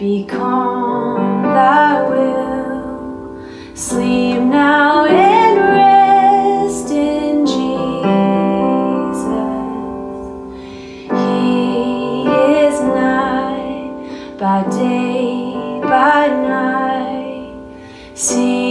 Be calm, thy will. Sleep now and rest in Jesus. He is nigh by day, by night. See